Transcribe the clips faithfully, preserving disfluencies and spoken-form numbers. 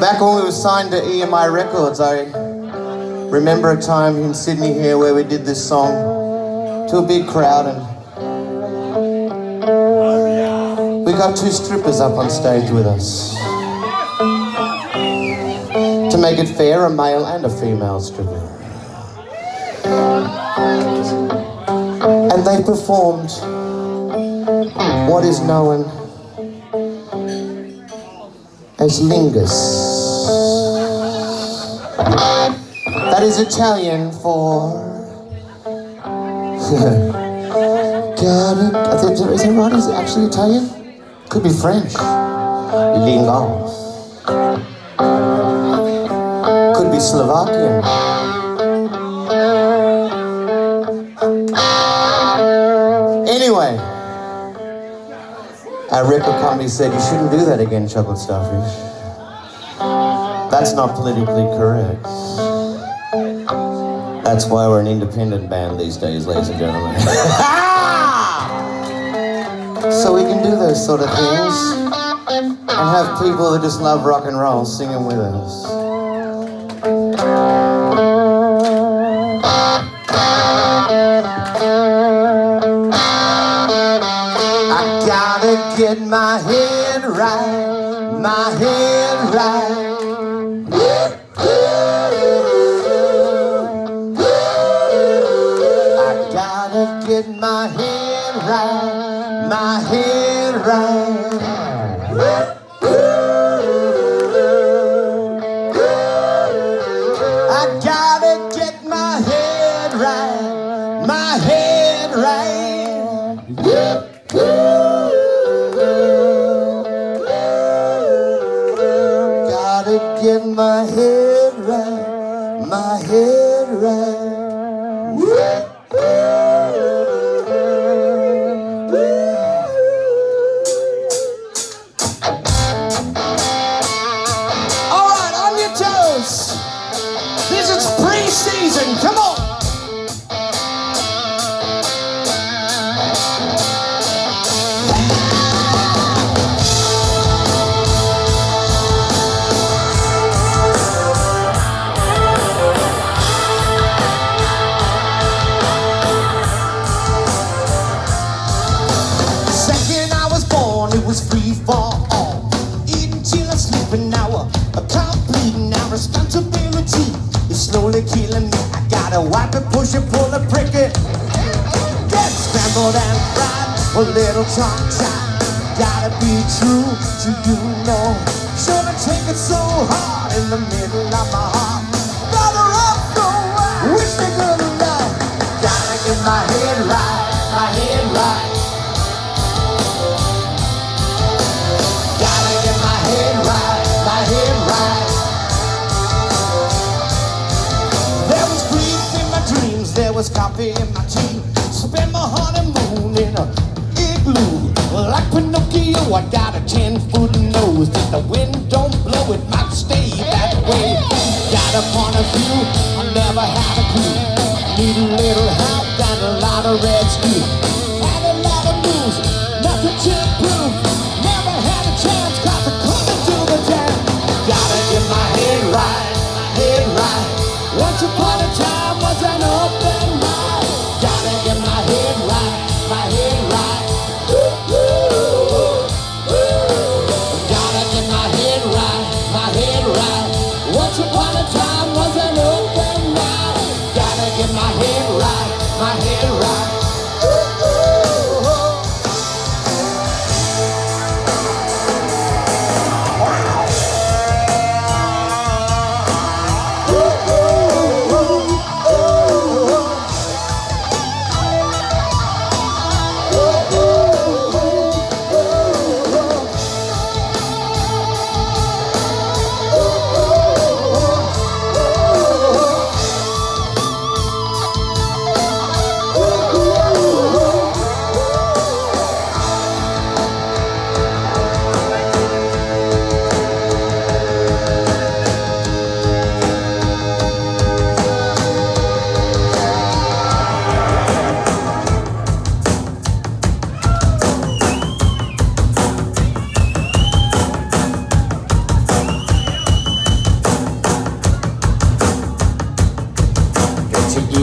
Back when we were signed to E M I Records, I remember a time in Sydney here where we did this song to a big crowd, and we got two strippers up on stage with us. To make it fair, a male and a female stripper. And they performed what is known as lingus. That is Italian for God, is that right? Is it actually Italian? Could be French. Lingus. Could be Slovakian. Anyway, our record company said, you shouldn't do that again, Chocolate Starfish. That's not politically correct. That's why we're an independent band these days, ladies and gentlemen. So we can do those sort of things and have people that just love rock and roll singing with us. I gotta get my head right, my head right. Get my head right, my head right. I gotta get my head right, my head right. Gotta get my head right, my head right. This is pre-season, come on! Second I was born, it was free for all. Eating till I sleep an hour, a complete now responsibility. It's slowly killing me. I gotta wipe it, push it, pull it, prick it. Get scrambled and fried, a little tongue-tied. Gotta be true to you, know. Shouldn't take it so hard in the middle of my heart. Brother up, so wide. Wish me good luck. Gotta get my head right, my head right. Gotta get my head right, my head right. There was coffee in my tea. Spent my honeymoon in a igloo. Like Pinocchio, I got a ten-foot nose. The wind don't blow, it might stay that way. Got a point of view, I never had a clue. Need a little help and a lot of red stew. Had a lot of news, nothing to prove. Never had a chance, cause I couldn't do the jam. Gotta get my head right, my head right. Once upon a time was an open mind. Gotta get my head right, my head right. Ooh, ooh, ooh. Gotta get my head right, my head right. Once upon a time was an open mind. Gotta get my head right, my head right. Ooh, ooh, ooh.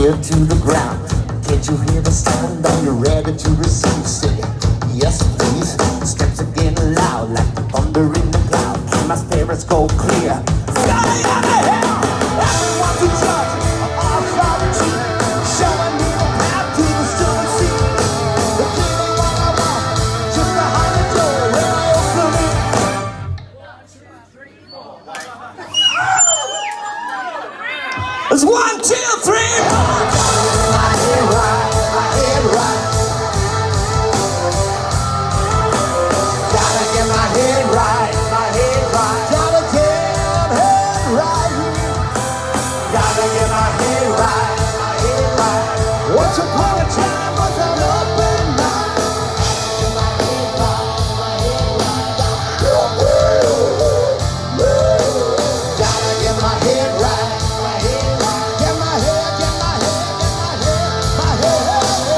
ear to the ground. Can't you hear the sound? Are you ready to receive? Say yes, please. Steps are getting loud like the thunder in the cloud. Can my spirits go clear? Starting out of hell, everyone to judge our authority, showing me the path to the silver sea. The kingdom what I want, just behind the door where I open it. It's one, two, three, four. My head right, my head right. Gotta get my head right, my head right. Gotta get head right. Gotta get my head right, my head right. Once upon a time was an open mind. My head right, my head right. Gotta get my head right, my head right. Get my head, get my head, get my head, my head.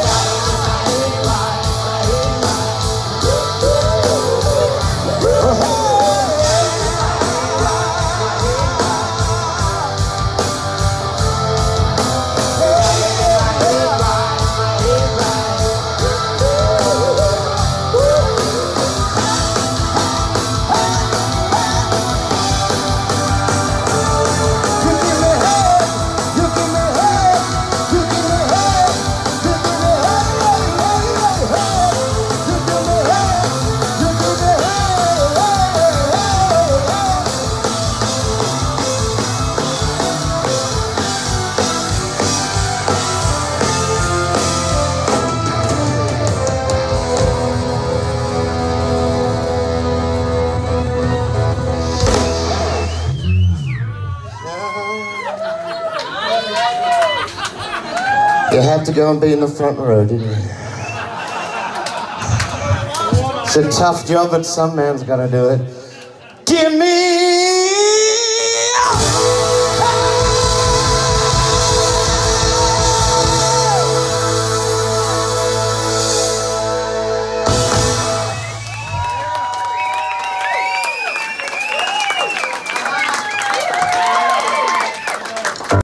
You had to go and be in the front row, didn't you? It's a tough job, but some man's got to do it. Give me